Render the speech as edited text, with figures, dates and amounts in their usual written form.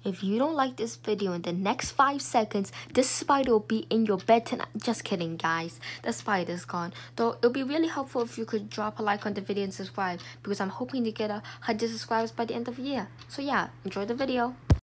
If you don't like this video in the next 5 seconds, this spider will be in your bed tonight. Just kidding, guys. The spider's gone. Though it'll be really helpful if you could drop a like on the video and subscribe, because I'm hoping to get 100 subscribers by the end of the year. So yeah, enjoy the video.